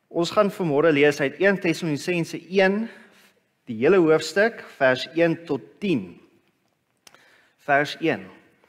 Ons gaan vanmôre lees uit 1 Tessalonisense 1, die hele hoofstuk, vers 1 tot 10. Vers 1.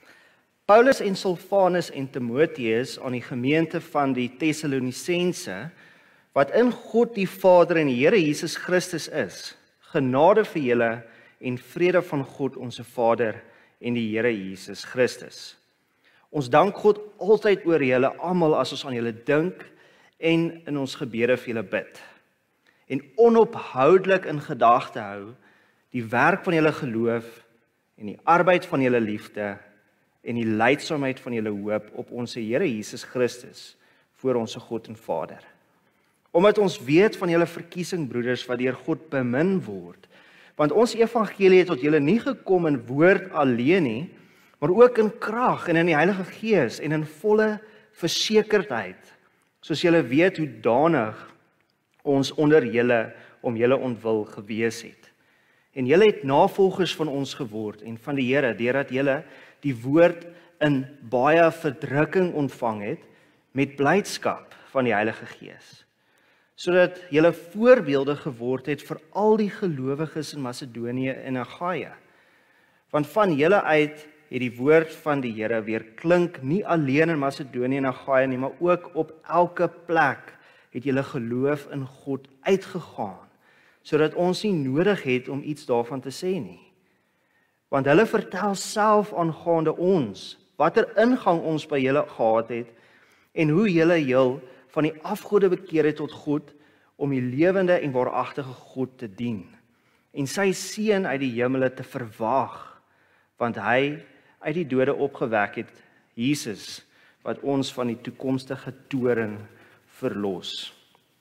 Paulus en Silvanus en Timotheus aan die gemeente van die Tessalonisense, wat in God die Vader en die Here Jesus Christus is, genade vir julle en vrede van God onze Vader en die Here Jesus Christus. Ons dank God altyd oor julle almal as ons aan julle dink en in ons gebede vir julle bid. En onophoudelik in gedagte hou die werk van julle geloof en die arbeid van julle liefde en die lydsaamheid van julle hoop op ons Here Jesus Christus voor ons God en Vader. Omdat ons weet van julle verkiesing, broeders, wat deur God bemin word, want ons evangelie het tot julle nie gekom in woord alleen nie, maar ook in krag en in die Heilige Gees en in volle versekerdheid, soos julle weet hoe danig ons onder julle om julle ontwil gewees het. En julle het navolgers van ons geword en van die Here, deurdat julle die woord in baie verdrukking ontvang het met blydskap van die Heilige Gees, sodat julle voorbeelde geword het vir al die gelowiges in Macedonië en Achaia. Want van julle uit het die woord van die Here weer klink, nie alleen in Macedonië en Achaia nie, maar ook op elke plek het julle geloof in God uitgegaan, sodat ons nie nodig het om iets daarvan te sê nie. Want hulle vertel self aangaande ons, watter ingang ons by julle gehad het, en hoe julle heel van die afgode bekeer het tot God, om die lewende en waaragtige God te dien, en sy seun uit die hemele te verwag, want hy uit die dode opgewek het, Jesus, wat ons van die toekomstige toorn verlos.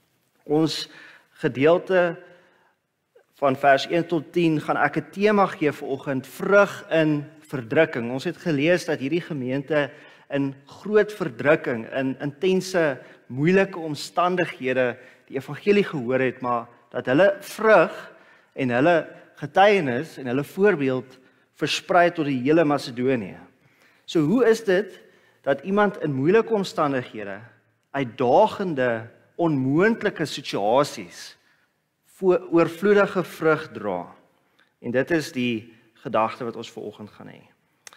Ons gedeelte van vers 1 tot 10 gaan ek 'n tema gee vanoggend, vrug in verdrukking. Ons het gelees dat hierdie gemeente in groot verdrukking, in intense, moeilike omstandighede die evangelie gehoor het, maar dat hulle vrug en hulle getuienis en hulle voorbeeld versprei tot die hele Macedonië. So hoe is dit dat iemand in moeilike omstandighede, uitdagende, onmoontlike situasies, oorvloedige vrug dra? En dit is die gedagte wat ons vanoggend gaan hê.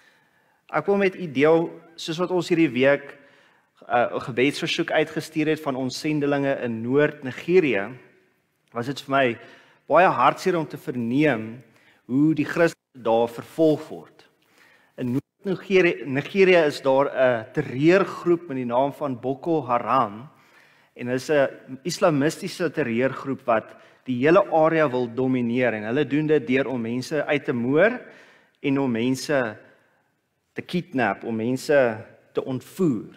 Ek wil met u deel, soos wat ons hierdie week 'n gebedsversoek uitgestuur het van ons sendelinge in Noord-Nigerië, was dit vir my baie hartseer om te verneem hoe die Christene daar vervolg word. In Noord-Nigerië is daar 'n terreurgroep met die naam van Boko Haram, en dit is 'n islamistiese terreurgroep wat die hele area wil domineer, en hulle doen dit deur om mense uit te moor en om mense te kidnap, om mense te ontvoer.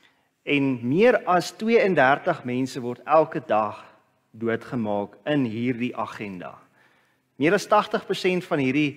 En meer as 32 mense word elke dag doodgemaak in hierdie agenda. Meer as 80% van hierdie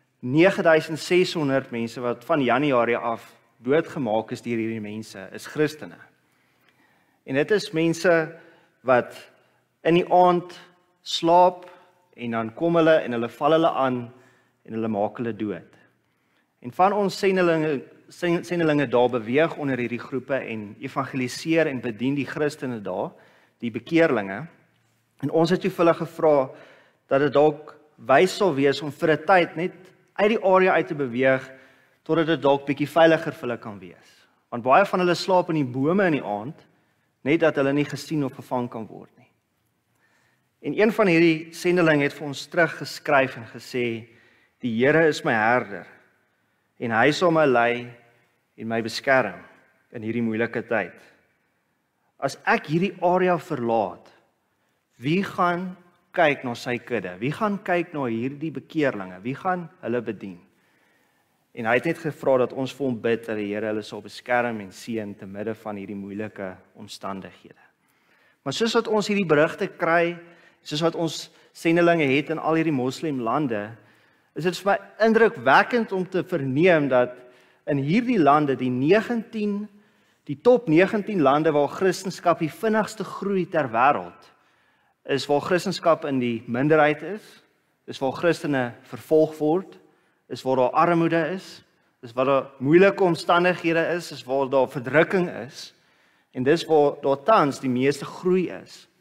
9600 mense wat van Januarie af doodgemaak is deur hierdie mense, is Christene. En dit is mense wat in die aand slaap en dan kom hulle en hulle val hulle aan en hulle maak hulle dood. En van ons sendelinge daar beweeg onder hierdie groepe en evangeliseer en bedien die Christene daar, die bekeerlinge. En ons het toe vir hulle gevra dat dit dalk wys sal wees om vir 'n tyd net uit die area uit te beweeg totdat dit dalk bietjie veiliger vir hulle kan wees. Want baie van hulle slaap in die bome in die aand, net dat hulle nie gesien of gevang kan word nie. En een van hierdie sendelinge het vir ons teruggeskryf en gesê, die Here is my herder, en hy sal my lei en my beskerm in hierdie moeilike tyd. As ek hierdie area verlaat, wie gaan kyk na sy kudde? Wie gaan kyk na hierdie bekeerlinge? Wie gaan hulle bedien? En hy het net gevra dat ons vir hom bid dat die Here hulle sal beskerm en seën te midde van hierdie moeilike omstandighede. Maar soos wat ons hierdie berigte kry, soos wat ons sendelinge het in al hierdie moslimlande, is dit vir my indrukwekkend om te verneem dat in hierdie lande, die top 19 lande waar Christendom die vinnigste groei ter wêreld, is waar Christendom in die minderheid is waar Christene vervolg word, is waar daar armoede is waar daar moeilike omstandighede is waar daar verdrukking is, en dis waar daar tans die meeste groei is.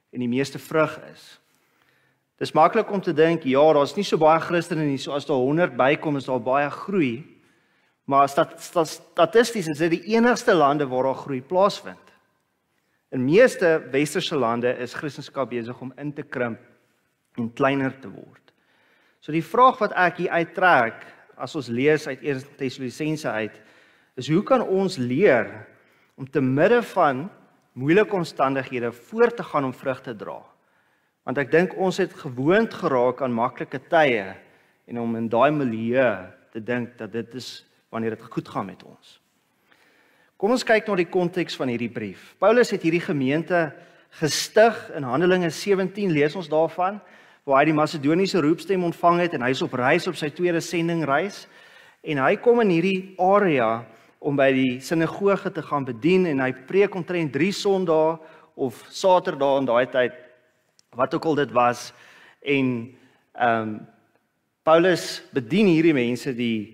en die meeste vrug is. Dis maklik om te dink, ja, daar's nie so baie Christene nie, so as daar 100 bykom, is daar baie groei, maar statisties is dit die enigste lande waar daar groei plaasvind. In meeste westerse lande is Christendom besig om in te krimp en kleiner te word. So die vraag wat ek hier uittrek, as ons lees uit 1 Thessalonisense uit, is hoe kan ons leer om te midde van moeilike omstandighede voort te gaan om vrug te dra? Want ek dink ons het gewoond geraak aan maklike tye en om in daai milieu te dink dat dit is wanneer dit goed gaan met ons. Kom ons kyk na die konteks van hierdie brief. Paulus het hierdie gemeente gestig in Handelinge 17, lees ons daarvan, waar hy die Macedoniese roepstem ontvang het en hy is op reis op sy tweede sendingreis en hy kom in hierdie area om by die sinagoge te gaan bedien en hy preek omtrent 3 Sondae of Saterdae in daai tyd, wat ook al dit was, en Paulus bedien hierdie mense,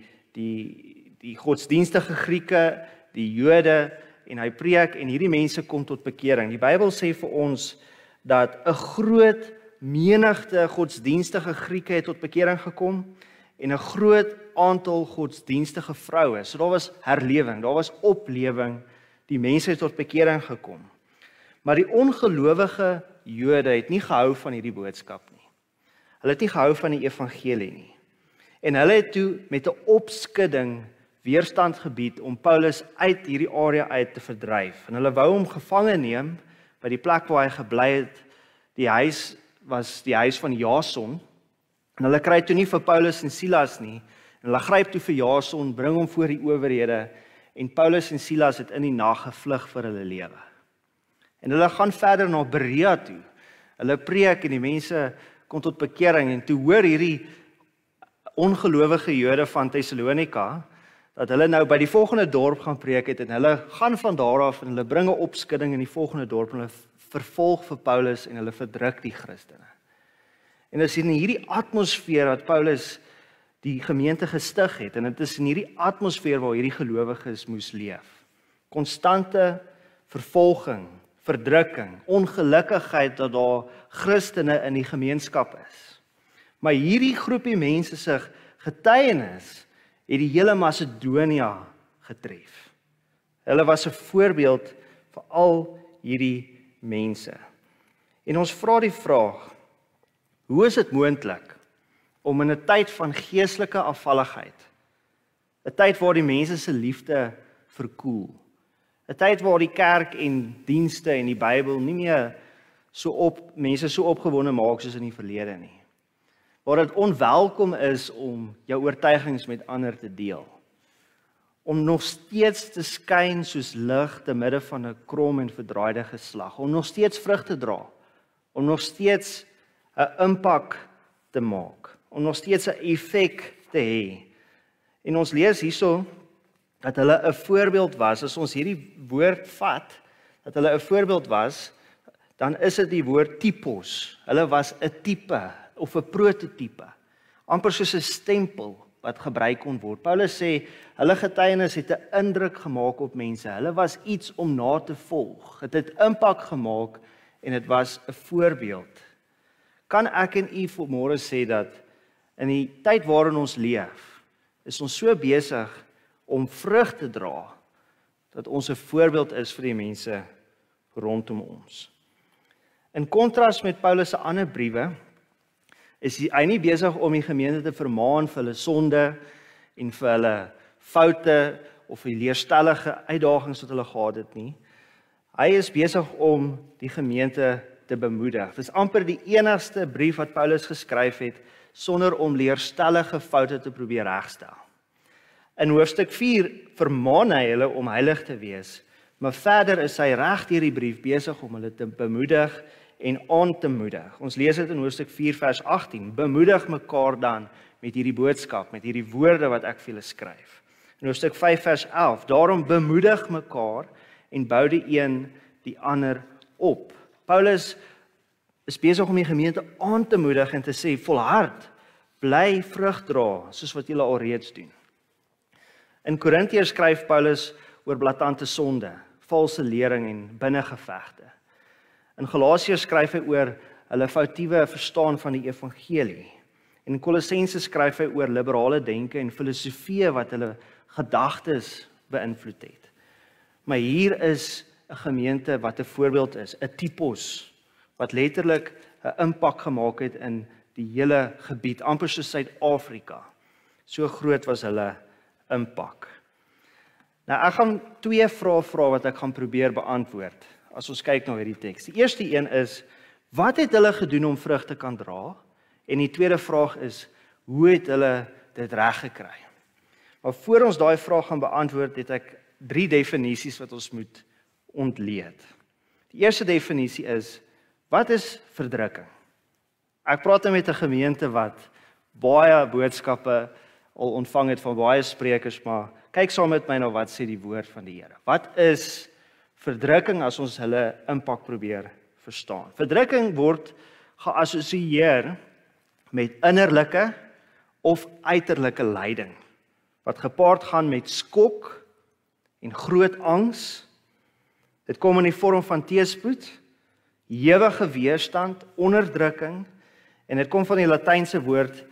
die godsdienstige Grieke, die Jode, en hy preek en hierdie mense kom tot bekering. Die Bybel sê vir ons dat 'n groot menigte godsdienstige Grieke het tot bekering gekom en 'n groot aantal godsdienstige vroue. So daar was herlewing, daar was oplewing, die mense het tot bekering gekom. Maar die ongelowige Jode het nie gehou van hierdie boodskap nie. Hulle het nie gehou van die evangelie nie. En hulle het toe met 'n opskudding weerstand gebied om Paulus uit hierdie area uit te verdryf. En hulle wou hom gevange neem by die plek waar hy gebly het. Die huis was die huis van Jason. En hulle kry toe nie vir Paulus en Silas nie. En hulle gryp toe vir Jason, bring hom voor die owerhede. En Paulus en Silas het in die nag gevlug vir hulle lewe. En hulle gaan verder na Berea toe. Hulle preek en die mense kom tot bekering. En toe hoor hierdie ongelowige Jode van Thessalonika dat hulle nou by die volgende dorp gaan preek het en hulle gaan van daar af en hulle bring 'n opskudding in die volgende dorp en hulle vervolg vir Paulus en hulle verdruk die Christene. En dit is in hierdie atmosfeer wat Paulus die gemeente gestig het en dit is in hierdie atmosfeer waar hierdie gelowiges moes leef. Konstante vervolging, verdrukking, ongelukkigheid dat daar Christene in die gemeenskap is. Maar hierdie groepie mense se getuienis het die hele Macedonia getref. Hulle was 'n voorbeeld vir al hierdie mense. En ons vra die vraag, hoe is dit moontlik om in 'n tyd van geestelike afvalligheid, 'n tyd waar die mense se liefde verkoel, 'n tyd waar die kerk en dienste en die Bybel nie meer mense so opgewonde maak soos in die verlede nie, waar dit onwelkom is om jou oortuigings met ander te deel, om nog steeds te skyn soos lig te midde van 'n krom en verdraaide geslag, om nog steeds vrug te dra, om nog steeds 'n impak te maak, om nog steeds 'n effek te hê. En ons lees hierso dat hulle 'n voorbeeld was. As ons hierdie woord vat, dat hulle 'n voorbeeld was, dan is dit die woord typos. Hulle was 'n tipe of 'n prototipe, amper soos 'n stempel wat gebruik kon word. Paulus sê, hulle getuienis het 'n indruk gemaak op mense. Hulle was iets om na te volg. Dit het impak gemaak en dit was 'n voorbeeld. Kan ek en u vanmôre sê dat in die tyd waarin ons leef, is ons so besig om vrug te dra, dat ons 'n voorbeeld is vir die mense rondom ons. In kontras met Paulus se ander briewe, is hy nie besig om die gemeente te vermaan vir hulle sonde en vir hulle foute of die leerstellige uitdagings wat hulle gehad het nie. Hy is besig om die gemeente te bemoedig. Dit is amper die enigste brief wat Paulus geskryf het sonder om leerstellige foute te probeer regstel. In hoofstuk 4 vermaan hy hulle om heilig te wees, maar verder is hy reg deur die brief besig om hulle te bemoedig en aan te moedig. Ons lees dit in hoofstuk 4 vers 18. Bemoedig mekaar dan met hierdie boodskap, met hierdie woorde wat ek vir julle skryf. In hoofstuk 5 vers 11. Daarom bemoedig mekaar en bou die een die ander op. Paulus is besig om die gemeente aan te moedig en te sê, volhard, bly vrug dra, soos wat julle al reeds doen. In Korintiërs skryf Paulus oor blaatante sonde, valse lering en binnengevegte. In Galasiërs skryf hy oor hulle foutiewe verstaan van die evangelie. En in Kolossense skryf hy oor liberale denke en filosofie wat hulle gedagtes beïnvloed het. Maar hier is 'n gemeente wat 'n voorbeeld is, 'n typos, wat letterlik 'n impak gemaak het in die hele gebied, amper soos Suid-Afrika. So groot was hulle impak. Nou ek gaan 2 vrae vra wat ek gaan probeer beantwoord as ons kyk na hierdie teks. Die eerste een is, wat het hulle gedoen om vrug te kan dra? En die tweede vraag is, hoe het hulle dit reg gekry? Maar voor ons daai vraag gaan beantwoord, het ek 3 definisies wat ons moet ontleed. Die eerste definisie is, wat is verdrukking? Ek praat met 'n gemeente wat baie boodskappe al ontvang het van baie sprekers, maar kyk saam met my na wat sê die woord van die Here. Wat is verdrukking as ons hulle impak probeer verstaan? Verdrukking word geassosieer met innerlike of uiterlike lyding, wat gepaard gaan met skok en groot angs. Dit kom in die vorm van teëspoed, ewige weerstand, onderdrukking, en dit kom van die Latynse woord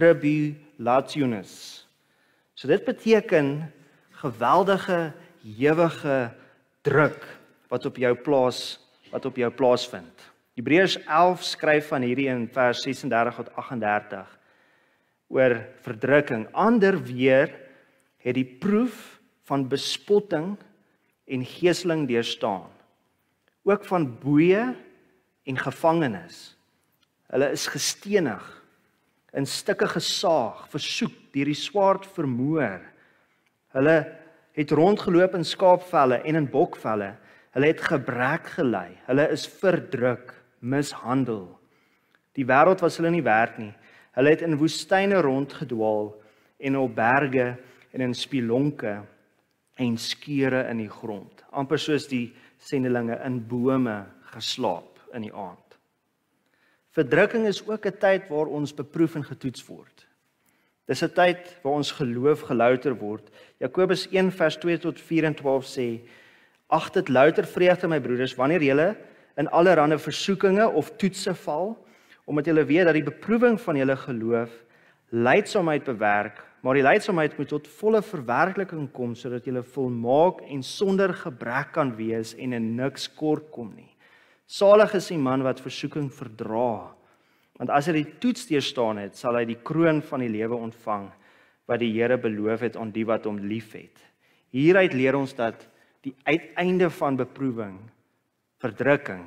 tribulationis. So dit beteken geweldige, ewige druk wat op jou plaasvind. Hebreërs 11 skryf van hierdie in vers 36 tot 38 oor verdrukking. Ander weer het die proef van bespotting en geeseling deurstaan, ook van boeye en gevangenis. Hulle is gestenig, in stukke gesaag, versoek, deur die swaard vermoor. Hulle het rondgeloop in skaapvelle en in bokvelle. Hulle het gebrek gely. Hulle is verdruk, mishandel. Die wêreld was hulle nie werd nie. Hulle het in woestyne rondgedwaal en op berge en in spilonke en skeure in die grond. Amper soos die sendelinge in bome geslaap in die aand. Verdrukking is ook 'n tyd waar ons beproef en getoets word. Dis 'n tyd waar ons geloof gelouter word. Jakobus 1 vers 2 tot 4 en 12 sê: Ag dit louter vreugde, my broeders, wanneer julle in allerlei versoekinge of toetse val, omdat julle weet dat die beproewing van julle geloof lydsaamheid bewerk, maar die lydsaamheid moet tot volle verwerkliking kom, sodat julle volmaak en sonder gebrek kan wees en in niks kort kom nie. Salig is die man wat versoeking verdra, want as hy die toets deurstaan het, sal hy die kroon van die lewe ontvang, wat die Here beloof het aan die wat hom liefhet. Hieruit leer ons dat die uiteinde van beproewing, verdrukking,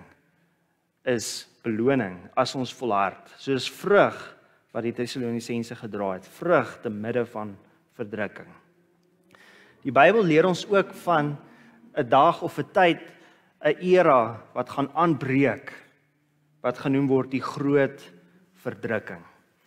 is beloning as ons volhard, soos vrug wat die Tessalonisense gedra het, vrug te midde van verdrukking. Die Bybel leer ons ook van 'n dag of 'n tyd, 'n era wat gaan aanbreek, wat genoem word die groot verdrukking.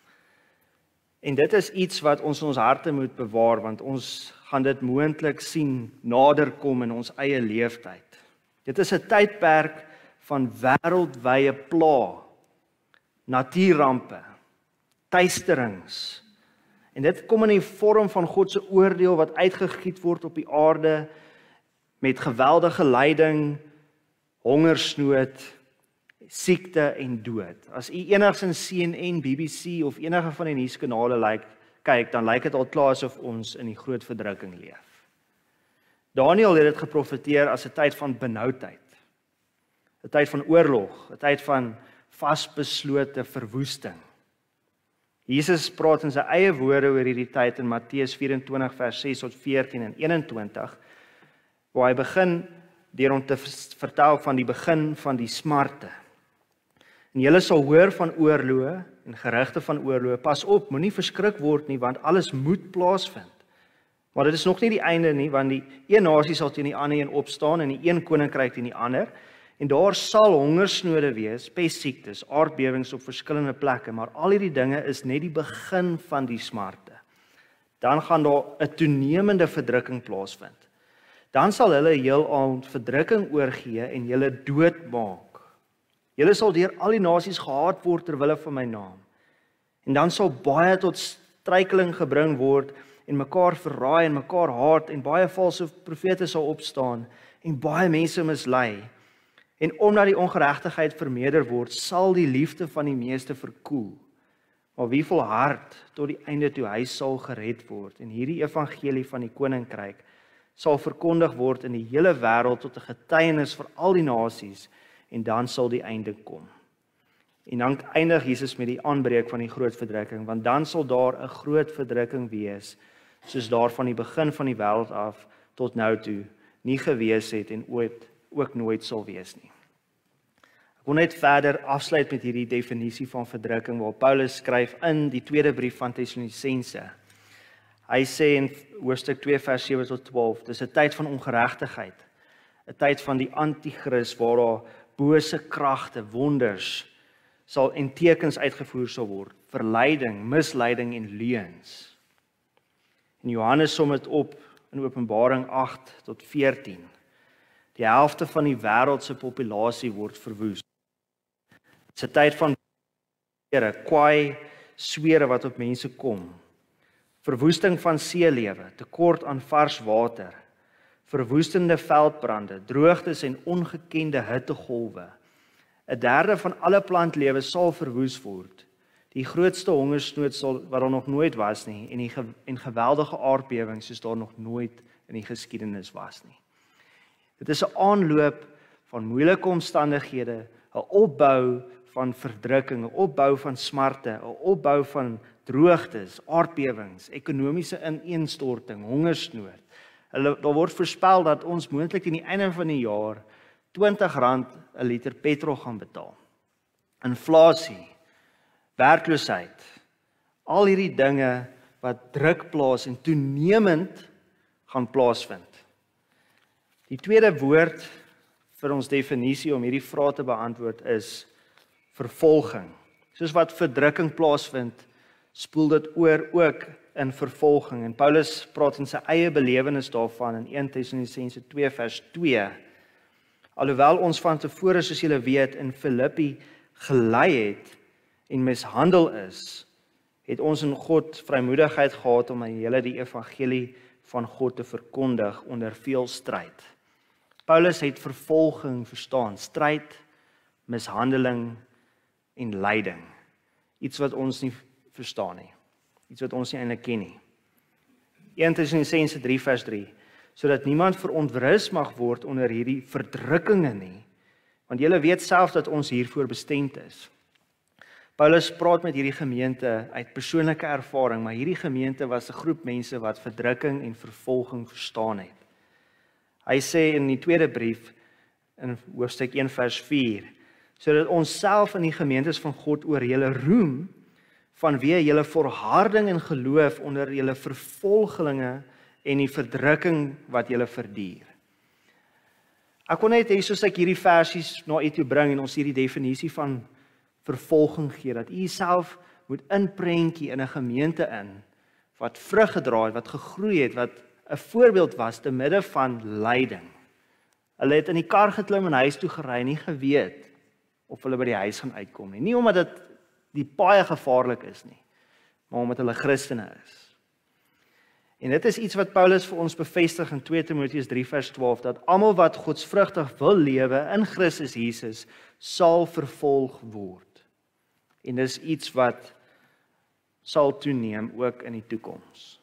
En dit is iets wat ons in ons harte moet bewaar, want ons gaan dit moontlik sien nader kom in ons eie leeftyd. Dit is 'n tydperk van wêreldwye pla, natuurrampe, tuisterings. En dit kom in die vorm van God se oordeel wat uitgegiet word op die aarde met geweldige lyding, hongersnood, siekte en dood. As u enigsins CNN, BBC of enige van die nuuskanale kyk, dan lyk dit al klaar asof ons in die groot verdrukking leef. Daniël het dit geprofeteer as 'n tyd van benoudheid, 'n tyd van oorlog, 'n tyd van vasbeslote verwoesting. Jesus praat in sy eie woorde oor hierdie tyd in Matteus 24 vers 6 tot 14 en 21, waar hy begin deur om te vertel van die begin van die smarte. En julle sal hoor van oorloë en gerugte van oorloë. Pas op, moenie verskrik word nie, want alles moet plaasvind. Maar dit is nog nie die einde nie, want die een nasie sal teen die ander een opstaan en die een koninkryk teen die ander. En daar sal hongersnode wees, pestsiektes, aardbewings op verskillende plekke, maar al hierdie dinge is net die begin van die smarte. Dan gaan daar 'n toenemende verdrukking plaasvind. Dan sal hulle heelal verdrukking oorgee en julle doodmaak. Julle sal deur al die nasies gehaat word ter wille van my naam. En dan sal baie tot struikeling gebring word en mekaar verraai en mekaar haat en baie valse profete sal opstaan en baie mense mislei. En omdat die ongeregtigheid vermeerder word, sal die liefde van die meeste verkoel. Maar wie volhard tot die einde toe, hy sal gered word. En hierdie evangelie van die koninkryk sal verkondig word in die hele wêreld tot 'n getuienis vir al die nasies, en dan sal die einde kom. En dan eindig Jesus met die aanbreek van die groot verdrukking, want dan sal daar 'n groot verdrukking wees, soos daar van die begin van die wêreld af tot nou toe nie gewees het en ook nooit sal wees nie. Ek wil net verder afsluit met hierdie definisie van verdrukking waar Paulus skryf in die tweede brief van Tessalonisense. Hy sê in hoofstuk 2 vers 7 tot 12, dis 'n tyd van ongeregtigheid, 'n tyd van die anti-kris waar daar bose kragte, wonders sal en tekens uitgevoer sal word, verleiding, misleiding en leuns. En Johannes som dit op in Openbaring 8 tot 14. Die helfte van die wêreld se populasie word verwoes. Dit is 'n tyd van kwaai swere wat op mense kom. Verwoesting van seelewe, tekort aan vars water, verwoestende veldbrande, droogtes en ongekende hittegolwe. 'n derde van alle plantlewe sal verwoes word. Die grootste hongersnood sal wat daar nog nooit was nie en geweldige aardbewings soos daar nog nooit in die geskiedenis was nie. Dit is 'n aanloop van moeilike omstandighede, 'n opbou van verdrukking, 'n opbou van smarte, 'n opbou van droogtes, aardbewings, ekonomiese ineenstorting, hongersnood. Daar word voorspel dat ons moontlik teen die einde van die jaar R20 'n liter petrol gaan betaal. Inflasie, werkloosheid, al hierdie dinge wat druk plaas en toenemend gaan plaasvind. Die tweede woord vir ons definisie om hierdie vrae te beantwoord is vervolging. Soos wat verdrukking plaasvind, spoel dit oor ook in vervolging. En Paulus praat in sy eie belewenis daarvan in 1 Tessalonisense 2 vers 2. Alhoewel ons van tevore, soos julle weet, in Filippi gelei het en mishandel is, het ons in God vrymoedigheid gehad om aan julle die evangelie van God te verkondig onder veel stryd. Paulus het vervolging verstaan, stryd, mishandeling en lyding. Iets wat ons nie verstaan nie. Iets wat ons nie eintlik ken nie. 1 Tessalonisense 3 vers 3, sodat niemand verontrus mag word onder hierdie verdrukkinge nie, want julle weet self dat ons hiervoor bestemd is. Paulus praat met hierdie gemeente uit persoonlike ervaring, maar hierdie gemeente was 'n groep mense wat verdrukking en vervolging verstaan het. Hy sê in die tweede brief, in hoofstuk 1 vers 4, sodat ons self in die gemeentes van God oor julle roem, vanweë julle volharding en geloof onder julle vervolgelinge en die verdrukking wat julle verduur. Ek kon net hê soos ek hierdie versies na u toe bring en ons hierdie definisie van vervolging gee, dat u self moet inprentjie in 'n gemeente in, wat vrug gedra het, wat gegroei het, wat 'n voorbeeld was te midde van lyding. Hulle het in die kar geklim en huis toe gery, nie geweet of hulle by die huis gaan uitkom nie. Nie omdat dit die paai gevaarlik is nie, maar omdat hulle Christene is. En dit is iets wat Paulus vir ons bevestig in 2 Timoteus 3 vers 12, dat almal wat godsvrugtig wil lewe in Christus Jesus, sal vervolg word. En dis iets wat sal toeneem ook in die toekoms.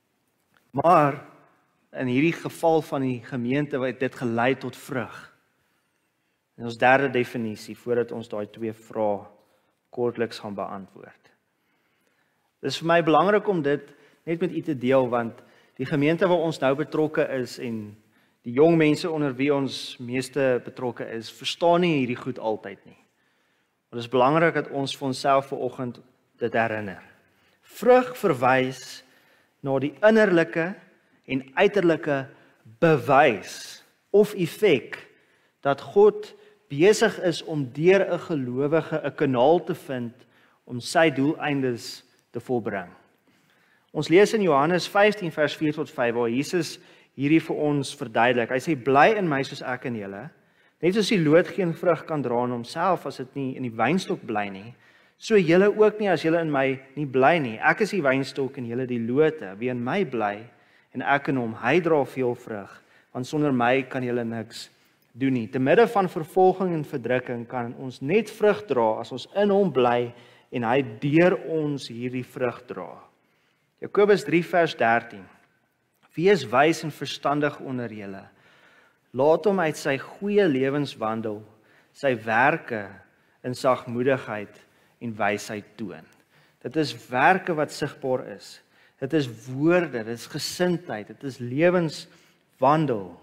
Maar in hierdie geval van die gemeente wat dit gelei tot vrug. En ons derde definisie, voordat ons daai twee vrae kortliks gaan beantwoord. Dit is vir my belangrik om dit net met u te deel, want die gemeente waar ons nou betrokke is en die jong mense onder wie ons meeste betrokke is, verstaan nie hierdie goed altyd nie. Maar dit is belangrik dat ons vir onsself vanoggend dit herinner. Vrug verwys na die innerlike en uiterlike bewys of effek dat God besig is om deur 'n gelowige 'n kanaal te vind om sy doeleindes te volbring. Ons lees in Johannes 15 vers 4 tot 5 waar Jesus hierdie vir ons verduidelik. Hy sê bly in my soos ek in julle. Net soos die loot geen vrug kan dra in homself as dit nie in die wynstok bly nie, so julle ook nie as julle in my nie bly nie. Ek is die wynstok en julle die lote. Wie in my bly en ek in hom, hy dra veel vrug, want sonder my kan julle niks doen nie. Te midde van vervolging en verdrukking kan ons net vrug dra as ons in hom bly en hy deur ons hierdie vrug dra. Jakobus 3 vers 13. Wees wys en verstandig onder julle. Laat hom uit sy goeie lewenswandel, sy werke in sagmoedigheid en wysheid toon. Dit is werke wat sigbaar is. Dit is woorde, dit is gesindheid, dit is lewenswandel.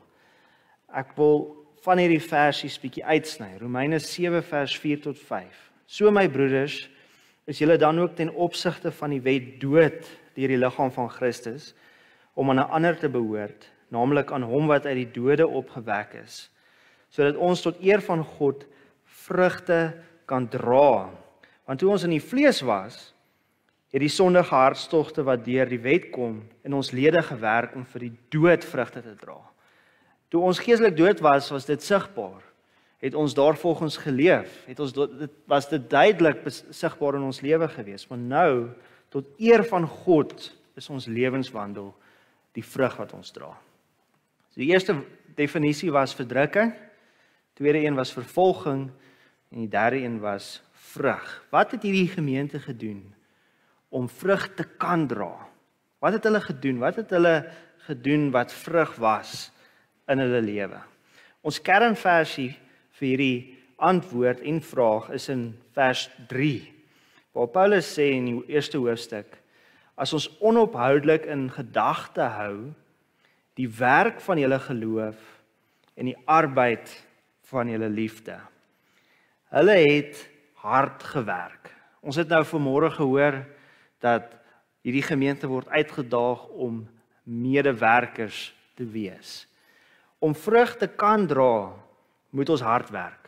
Ek wil van hierdie versies bietjie uitsny. Romeine 7 vers 4 tot 5. So my broeders, is julle dan ook ten opsigte van die wet dood deur die liggaam van Christus, om aan 'n ander te behoort, naamlik aan hom wat uit die dode opgewek is, sodat ons tot eer van God vrugte kan dra. Want toe ons in die vlees was, het die sondige hartstogte wat deur die wet kom in ons lede gewerk om vir die dood vrugte te dra. Toe ons geestelik dood was dit sigbaar. Het ons daarvolgens geleef, was dit duidelik sigbaar in ons lewe gewees. Maar nou, tot eer van God, is ons lewenswandel die vrug wat ons dra. So die eerste definisie was verdrukking, tweede een was vervolging, en die derde een was vrug. Wat het hierdie gemeente gedoen om vrug te kan dra? Wat het hulle gedoen? Wat het hulle gedoen wat vrug was in hulle lewe? Ons kernversie vir hierdie antwoord en vraag is in vers 3, waar Paulus sê in die eerste hoofstuk, as ons onophoudelik in gedagte hou, die werk van julle geloof en die arbeid van julle liefde. Hulle het hard gewerk. Ons het nou vanmôre gehoor dat hierdie gemeente word uitgedaag om medewerkers te wees. Om vrug te kan dra, moet ons hard werk.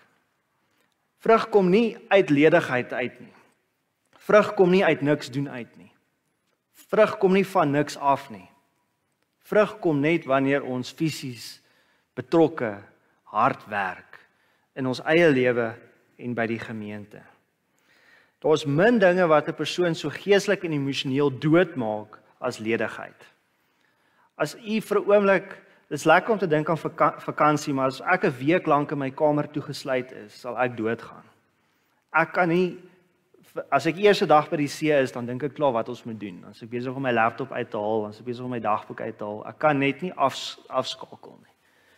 Vrug kom nie uit ledigheid uit nie. Vrug kom nie uit niks doen uit nie. Vrug kom nie van niks af nie. Vrug kom net wanneer ons fisies betrokke hard werk in ons eie lewe en by die gemeente. Daar's min dinge wat 'n persoon so geestelik en emosioneel doodmaak as ledigheid. As u vir 'n oomblik, dis lekker om te dink aan vakansie, maar as ek 'n week lank in my kamer toegesluit is, sal ek doodgaan. Ek kan nie, as ek eerste dag by die see is, dan dink ek klaar wat ons moet doen. Dan is ek besig om my laptop uit te haal, dan is ek besig om my dagboek uit te haal. Ek kan net nie afskakel nie.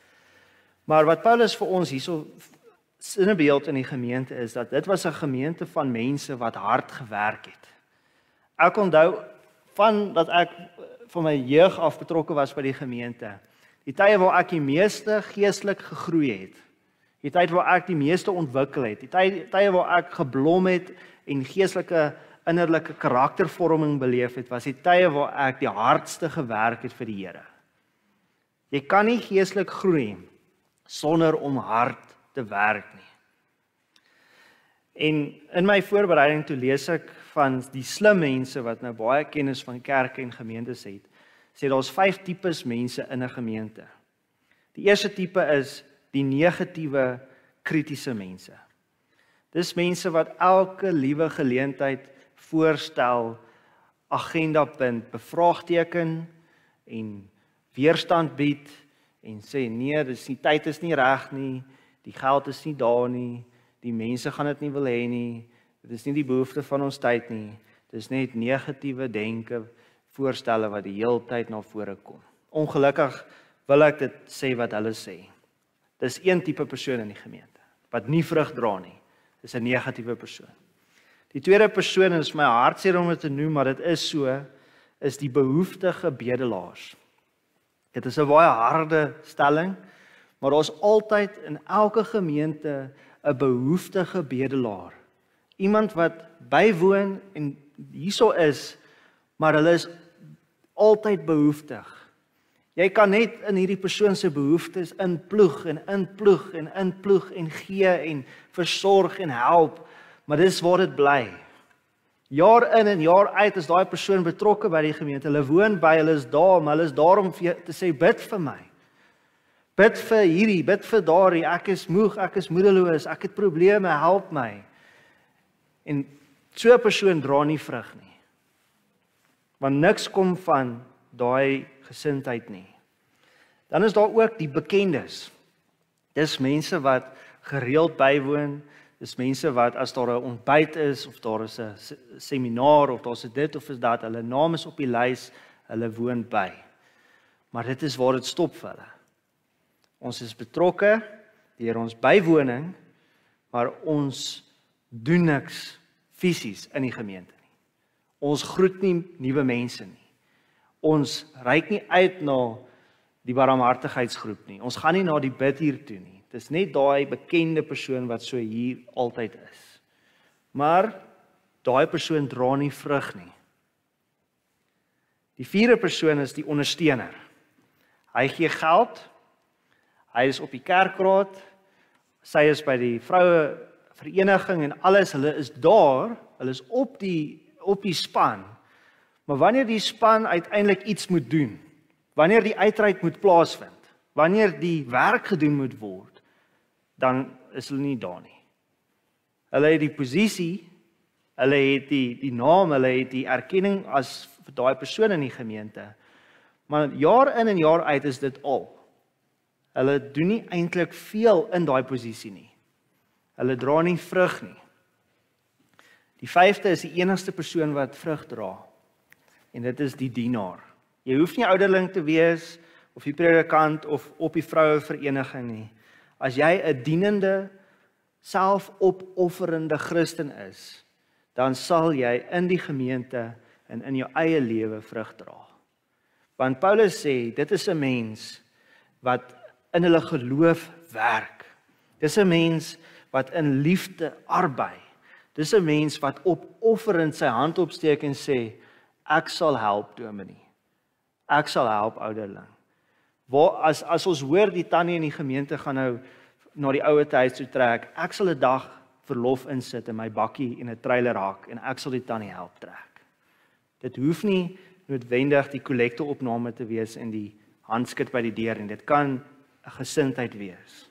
Maar wat Paulus vir ons hierso in 'n beeld in die gemeente is, dat dit was 'n gemeente van mense wat hard gewerk het. Ek onthou van dat ek van my jeug af betrokke was by die gemeente, die tye waar ek die meeste geestelik gegroei het, die tyd waar ek die meeste ontwikkel het, die tye waar ek geblom het en geestelike innerlike karaktervorming beleef het, was die tye waar ek die hardste gewerk het vir die Here. Jy kan nie geestelik groei sonder om hard te werk nie. En in my voorbereiding toe lees ek van die slim mense wat nou baie kennis van kerke en gemeentes het, sê daar's 5 tipes mense in 'n gemeente. Die eerste tipe is die negatiewe, kritiese mense. Dis mense wat elke liewe geleentheid voorstel, agendapunt bevraagteken en weerstand bied en sê nee, die tyd is nie reg nie, die geld is nie daar nie, die mense gaan dit nie wil hê nie, dit is nie die behoefte van ons tyd nie, dit is net negatiewe denke, voorstelle wat die hele tyd na vore kom. Ongelukkig wil ek dit sê wat hulle sê. Dis een tipe persoon in die gemeente, wat nie vrug dra nie. Dis 'n negatiewe persoon. Die tweede persoon, en dit is my hartseer om dit te noem, maar dit is so, is die behoeftige bedelaars. Dit is 'n baie harde stelling, maar daar's altyd in elke gemeente 'n behoeftige bedelaar. Iemand wat bywoon en hierso is, maar hulle is altyd behoeftig. Jy kan net in hierdie persoon se behoeftes inploeg en gee en versorg en help, maar dis waar dit bly. Jaar in en jaar uit is daai persoon betrokke by die gemeente. Hulle woon by, hulle is daar, maar hulle is daar om te sê bid vir my. Bid vir hierdie, bid vir daardie, ek is moeg, ek is moedeloos, ek het probleme, help my. En so 'n persoon dra nie vrug nie. Want niks kom van daai gesindheid nie. Dan is daar ook die bekendes. Dis mense wat gereeld bywoon, dis mense wat as daar 'n ontbyt is, of daar is 'n seminaar, of daar's dit of is dat, hulle naam is op die lys, hulle woon by. Maar dit is waar dit stop vir hulle. Ons is betrokke deur ons bywoning, maar ons doen niks fisies in die gemeente nie. Ons groet nie nuwe mense nie. Ons reik nie uit na die barmhartigheidsgroep nie. Ons gaan nie na die bidhuur toe nie. Dis net daai bekende persoon wat so hier altyd is. Maar daai persoon dra nie vrug nie. Die vierde persoon is die ondersteuner. Hy gee geld. Hy is op die kerkraad. Sy is by die vroue vereniging en alles. Hulle is daar. Hulle is op die span. Maar wanneer die span uiteindelik iets moet doen, wanneer die uitreik moet plaasvind, wanneer die werk gedoen moet word, dan is hulle nie daar nie. Hulle het die posisie, hulle het die naam, hulle het die erkenning as daai persoon in die gemeente. Maar jaar in en jaar uit is dit al. Hulle doen nie eintlik veel in daai posisie nie. Hulle dra nie vrug nie. Die vyfde is die enigste persoon wat vrug dra. En dit is die dienaar. Jy hoef nie ouderling te wees, of die predikant, of op die vrouevereniging nie. As jy 'n dienende, selfopofferende Christen is, dan sal jy in die gemeente en in jou eie lewe vrug dra. Want Paulus sê, dit is 'n mens wat in hulle geloof werk. Dis 'n mens wat in liefde arbei. Dis 'n mens wat opofferend sy hand opsteek en sê, ek sal help dominee. Ek sal help ouderling. As ons hoor die tannie in die gemeente gaan nou na die ouer huis toe trek, ek sal 'n dag verlof insit in my bakkie en 'n trailer hak en ek sal die tannie help trek. Dit hoef nie noodwendig die kollekteopname te wees en die handskit by die deur nie. Dit kan 'n gesindheid wees.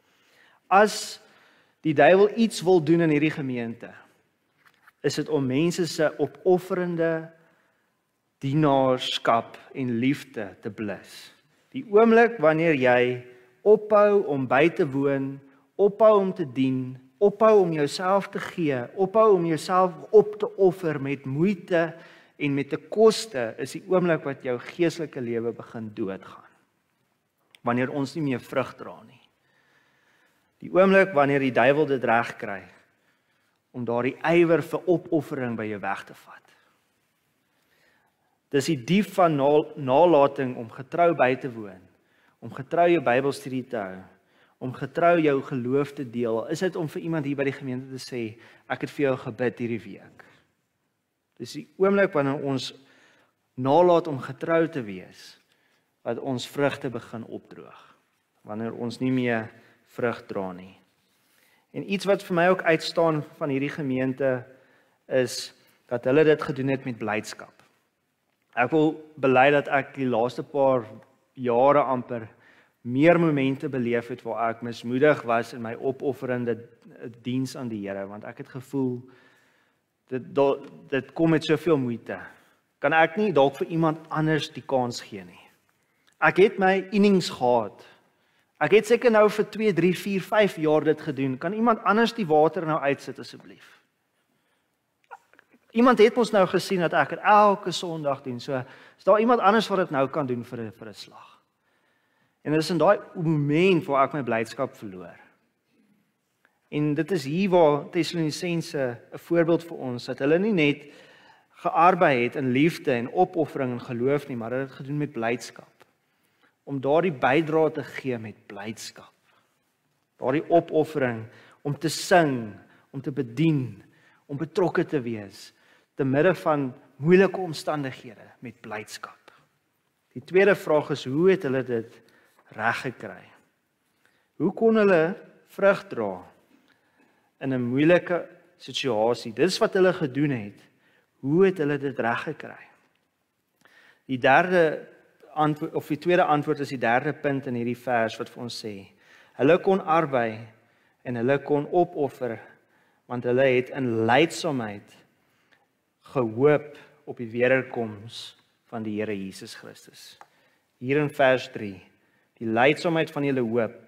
As die duiwel iets wil doen in hierdie gemeente, is dit om mense se opofferende dienaarskap en liefde te blus. Die oomblik wanneer jy ophou om by te woon, ophou om te dien, ophou om jouself te gee, ophou om jouself op te offer met moeite en met 'n koste, is die oomblik wat jou geestelike lewe begin doodgaan. Wanneer ons nie meer vrug dra nie. Die oomblik wanneer die duiwel dit reg kry om daardie ywer vir opoffering by jou weg te vat. Dis die diep van nalating om getrou by te woon, om getrou jou Bybelstudie te hou, om getrou jou geloof te deel. Is dit om vir iemand hier by die gemeente te sê, ek het vir jou gebid hierdie week. Dis die oomblik wanneer ons nalat om getrou te wees, wat ons vrugte begin opdroog, wanneer ons nie meer vrug dra nie. En iets wat vir my ook uitstaan van hierdie gemeente is dat hulle dit gedoen het met blydskap. Ek wil bely dat ek die laaste paar jare amper meer momente beleef het waar ek mismoedig was in my opofferende diens aan die Here, want ek het gevoel dit kom met soveel moeite. Kan ek nie dalk vir iemand anders die kans gee nie? Ek het my innings gehad. Ek het seker nou vir 2, 3, 4, 5 jaar dit gedoen. Kan iemand anders die water nou uitsit asseblief? Iemand het ons nou gesien dat ek het elke Sondag doen. So is daar iemand anders wat dit nou kan doen vir 'n slag. En dit is in daai moment waar ek my blydskap verloor. En dit is hier waar Tessalonisense 'n voorbeeld vir ons, dat hulle nie net gearbei het in liefde en opoffering en geloof nie, maar hulle het dit gedoen met blydskap. Om daardie bydrae te gee met blydskap. Daardie opoffering om te sing, om te bedien, om betrokke te wees, te midde van moeilike omstandighede met blydskap. Die tweede vraag is, hoe het hulle dit reg gekry? Hoe kon hulle vrug dra in 'n moeilike situasie? Dis wat hulle gedoen het. Hoe het hulle dit reg gekry? Die tweede antwoord is die derde punt in hierdie vers wat vir ons sê. Hulle kon arbei en hulle kon opoffer, want hulle het in lydsaamheid gehoop op die wederkoms van die Here Jesus Christus. Hier in vers 3, die lydsaamheid van julle hoop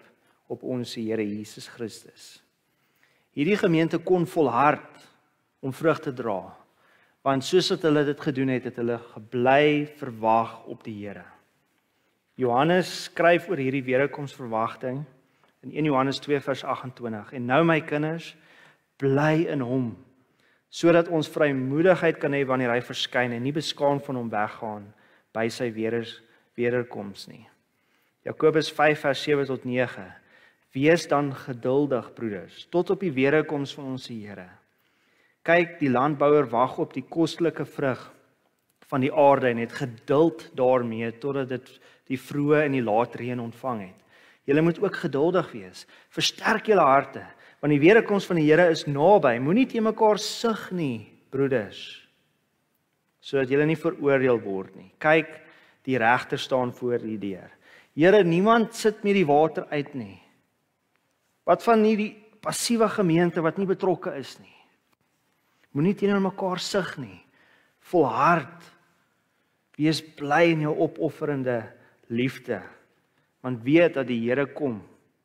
op ons Here Jesus Christus. Hierdie gemeente kon volhard om vrug te dra, want soos wat hulle dit gedoen het, het hulle gebly verwag op die Here. Johannes skryf oor hierdie wederkomsverwagting in 1 Johannes 2 vers 28. En nou my kinders, bly in hom, sodat ons vrymoedigheid kan hê wanneer hy verskyn en nie beskaamd van hom weggaan by sy wederkoms nie. Jakobus 5 vers 7 tot 9. Wees dan geduldig, broeders, tot op die wederkoms van ons Here. Kyk, die landbouer wag op die kostelike vrug van die aarde en het geduld daarmee totdat dit die vroeë en die laat reën ontvang het. Julle moet ook geduldig wees. Versterk julle harte, want die wederkoms van die Here is naby. Moenie teen mekaar sug nie, broeders, sodat julle nie veroordeel word nie. Kyk, die regter staan voor die deur. Here, niemand sit met die water uit nie. Wat van nie die passiewe gemeente wat nie betrokke is nie? Moenie teenoor mekaar sug nie. Volhard. Wees bly in jou opofferende liefde, want weet dat die Here kom.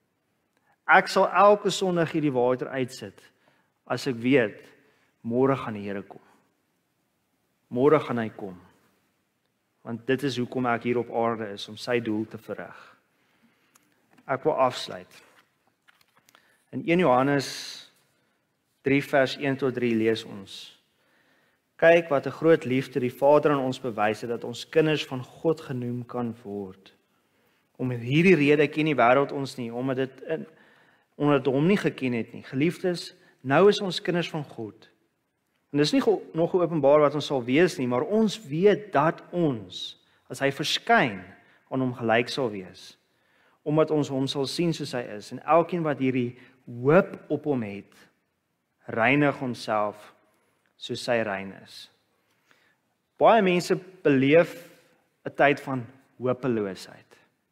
Ek sal elke Sondag hierdie water uitsit, as ek weet, môre gaan die Here kom. Môre gaan hy kom. Want dit is hoekom ek hier op aarde is, om sy doel te verrig. Ek wil afsluit. In 1 Johannes 3 vers 1 tot 3 lees ons: Kyk wat 'n groot liefde die Vader aan ons bewys het, dat ons kinders van God genoem kan word. Om hierdie rede ken die wêreld ons nie, omdat hom nie geken het nie. Geliefdes, nou is ons kinders van God. En dis nie nog geopenbaar wat ons sal wees nie, maar ons weet dat ons, as hy verskyn, aan hom gelyk sal wees. Omdat ons hom sal sien soos hy is. En elkeen wat hierdie hoop op hom het, reinig homself soos hy rein is. Baie mense beleef 'n tyd van hopeloosheid.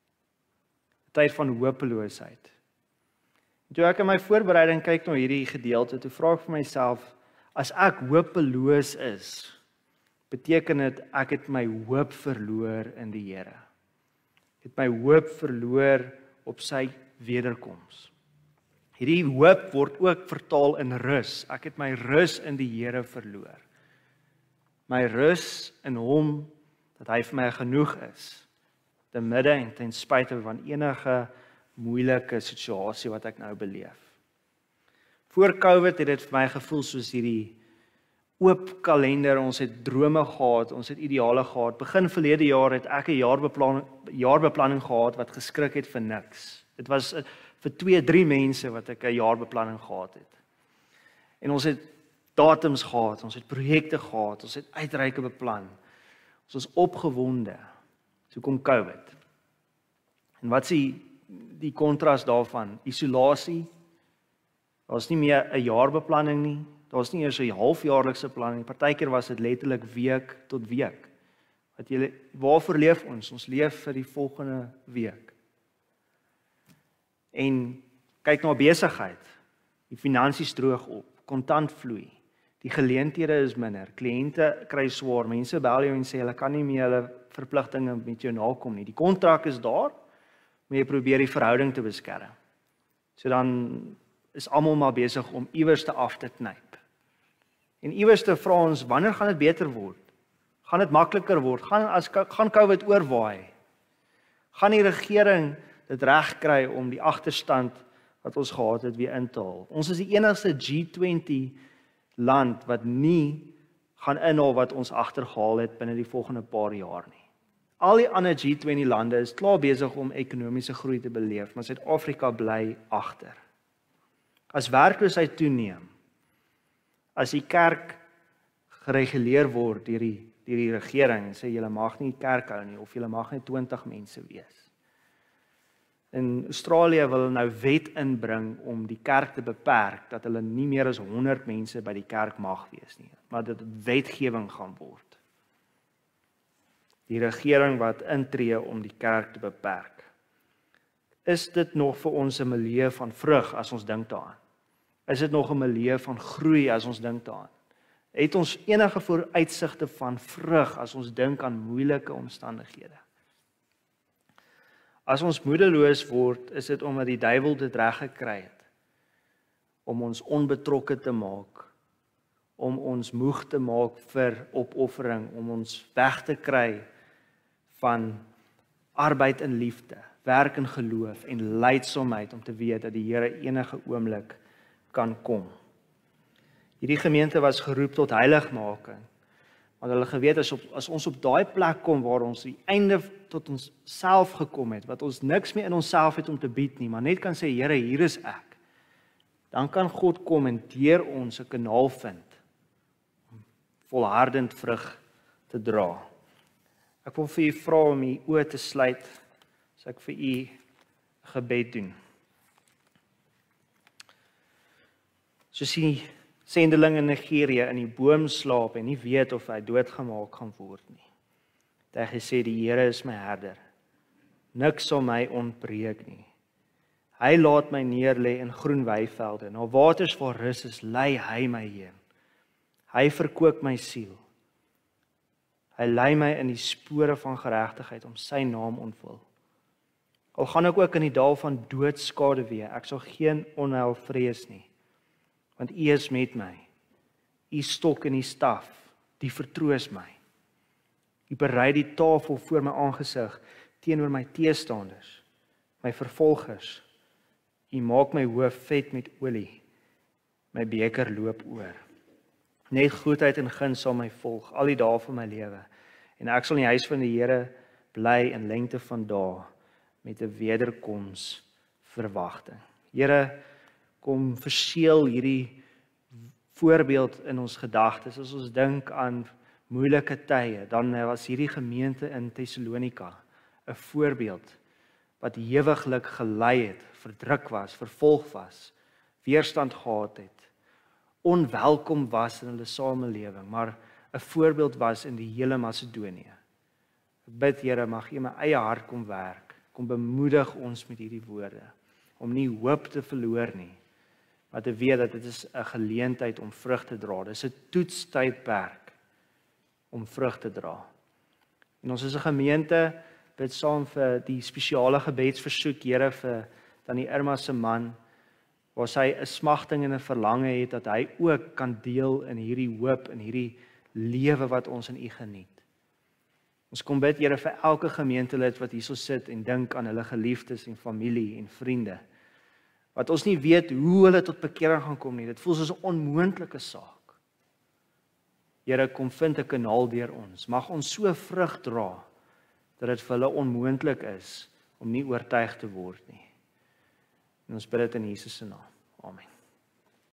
'n Tyd van hopeloosheid. Toe ek in my voorbereiding kyk na hierdie gedeelte, toe vra ek vir myself, as ek hopeloos is, beteken dit ek het my hoop verloor in die Here. Ek het my hoop verloor op sy wederkoms. Hierdie hoop word ook vertaal in rus. Ek het my rus in die Here verloor. My rus in hom, dat hy vir my genoeg is, te midde en ten spyte van enige moeilike situasie wat ek nou beleef. Voor COVID het dit vir my gevoel soos hierdie oop kalender. Ons het drome gehad, ons het ideale gehad. Begin verlede jaar het ek 'n jaarbeplanning gehad wat geskrik het vir niks. Dit was vir 2-3 mense wat ek 'n jaarbeplanning gehad het. En ons het datums gehad, ons het projekte gehad, ons het uitreike beplan. Ons was opgewonde. So kom COVID. En wat is die kontras daarvan? Isolasie. Daar's nie meer 'n jaarbeplanning nie. Daar's nie eers 'n halfjaarlikse planning. Partykeer was dit letterlik week tot week. Waarvoor leef ons? Ons leef vir die volgende week. En kyk na besigheid. Die finansies droog op, kontant vloei. Die geleenthede is minder. Kliënte kry swaar. Mense bel jou en sê hulle kan nie meer hulle verpligtinge met jou nakom nie. Die kontrak is daar, maar jy probeer die verhouding te beskerm. So dan is almal maar besig om iewers te af te knyp. En iewers te vra ons, wanneer gaan dit beter word? Gaan dit makliker word? Gaan COVID oorwaai? Gaan die regering dit reg kry om die agterstand wat ons gehad het weer in te haal? Ons is die enigste G20 land wat nie gaan inhaal wat ons agtergehaal het binne die volgende paar jaar nie. Al die ander G20 lande is klaar besig om ekonomiese groei te beleef, maar Suid-Afrika bly agter. As werkloosheid toeneem, as die kerk gereguleer word deur die regering en sê julle mag nie kerk hou nie of julle mag net 20 mense wees. In Australië wil hulle nou wet inbring om die kerk te beperk, dat hulle nie meer as 100 mense by die kerk mag wees nie, maar dat dit wetgewing gaan word. Die regering wat intree om die kerk te beperk. Is dit nog vir ons 'n milieu van vrug as ons dink daaraan? Is dit nog 'n milieu van groei as ons dink daaraan? Het ons enige vooruitsigte van vrug as ons dink aan moeilike omstandighede? As ons moedeloos word, is dit omdat die duiwel dit reg gekry het om ons onbetrokke te maak, om ons moeg te maak vir opoffering, om ons weg te kry van arbeid in liefde, werk in geloof en lydsaamheid om te weet dat die Here enige oomblik kan kom. Hierdie gemeente was geroep tot heiligmaking, want hulle geweet as ons op daai plek kom waar ons die einde tot ons self gekom het, wat ons niks meer in onsself het om te bied nie, maar net kan sê, Here, hier is ek, dan kan God kom en deur ons 'n kanaal vind om volhardend vrug te dra. Ek wil vir u vra om u oë te sluit, as ek vir u gebed doen. Soos die sendeling in Nigerië in die boom slaap en nie weet of hy doodgemaak gaan word nie. Het hy gesê, die Here is my herder, niks sal my ontbreek nie. Hy laat my neerlê in groen weivelde, na waters waar rus is, lei hy my heen. Hy verkoop my siel. Hy lei my in die spore van geregtigheid om sy naam ontwil. Al gaan ek ook in die dal van doodskade wee, ek sal geen onheil vrees nie, want U is met my. U stok en U staf, die vertroos my. U berei die tafel voor my aangesig teenoor my teestanders, my vervolgers. U maak my hoof vet met olie, my beker loop oor. Net goedheid en guns sal my volg al die dae van my lewe, en ek sal in die huis van die Here bly in lengte van dae met 'n wederkoms verwagting. Here, kom verseël hierdie voorbeeld in ons gedagtes as ons dink aan moeilike tye. Dan was hierdie gemeente in Tessalonika 'n voorbeeld wat ewiglik gelei het, verdruk was, vervolg was, weerstand gehad het, onwelkom was in hulle samelewing, maar 'n voorbeeld was in die hele Macedonië. Ek bid, Here, mag U in my eie hart kom werk, kom bemoedig ons met hierdie woorde, om nie hoop te verloor nie, maar te weet dat dit is 'n geleentheid om vrug te dra. Dit is 'n toetstydperk om vrug te dra. En ons is 'n gemeente, bid saam vir die spesiale gebedsversoek, Here, vir Tannie Irma se man, waar sy 'n smagting en 'n verlange het dat hy ook kan deel in hierdie hoop en hierdie lewe wat ons in U geniet. Ons kom bid, Here, vir elke gemeentelid wat hierso sit en dink aan hulle geliefdes en familie en vriende, wat ons nie weet hoe hulle tot bekering gaan kom nie. Dit voel soos 'n onmoontlike saak. Here, kom vind 'n kanaal deur ons. Mag ons so vrug dra dat dit vir hulle onmoontlik is om nie oortuig te word nie. En ons bid dit in Jesus se naam. Amen.